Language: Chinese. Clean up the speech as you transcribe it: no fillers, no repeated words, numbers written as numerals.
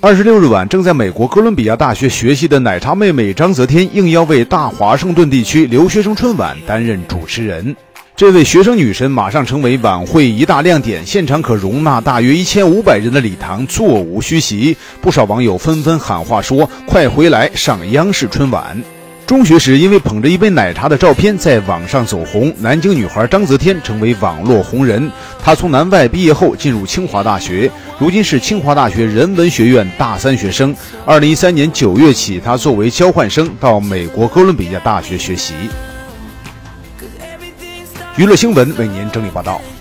26日晚，正在美国哥伦比亚大学学习的奶茶妹妹章泽天应邀为大华盛顿地区留学生春晚担任主持人。这位学生女神马上成为晚会一大亮点，现场可容纳大约1500人的礼堂座无虚席，不少网友纷纷喊话说：“快回来上央视春晚！”中学时因为捧着一杯奶茶的照片在网上走红，南京女孩章泽天成为网络红人。她从南外毕业后进入清华大学，如今是清华大学人文学院大3学生。2013年9月起，她作为交换生到美国哥伦比亚大学学习。娱乐新闻为您整理报道。